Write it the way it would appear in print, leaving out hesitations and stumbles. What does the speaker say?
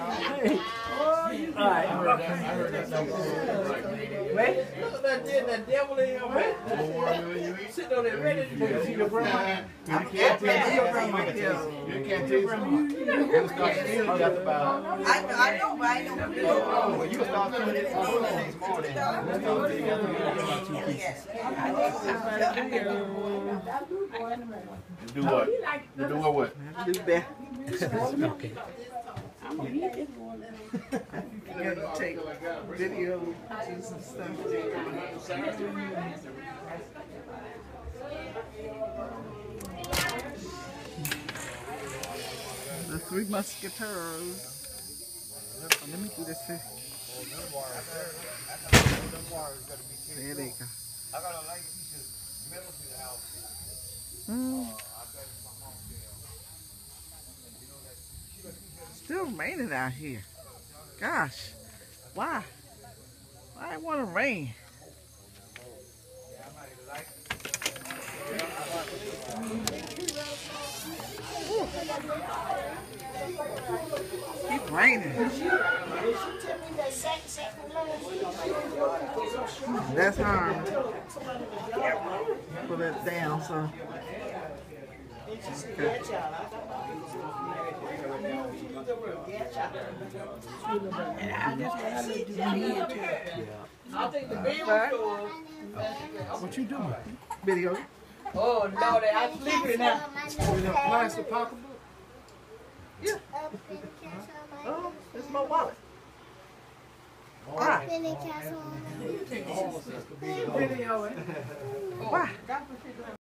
Alright. I heard that number. Wait. Look at that devil in your head. Sitting on that ready to see your grandma. You can't tell your grandma. You can't tell your grandma. You start stealing just about. I know, but I know. Well, you can start stealing it the next morning. Do what? You do what? Do that. Okay. You gotta take video, do some stuff. The Three Musketeers. Oh, let me do this here. There they go. I got a light piece of metal to the house. Still raining out here. Gosh, why? Why it want to rain? Keep raining. That's hard. Put it down so. Okay. And I just want to do here too. I think the video. What you doing? Video. Oh, Lord, I'm sleeping now. With a plastic pocketbook? Yeah. Oh, it's my wallet. Why? Video. Why?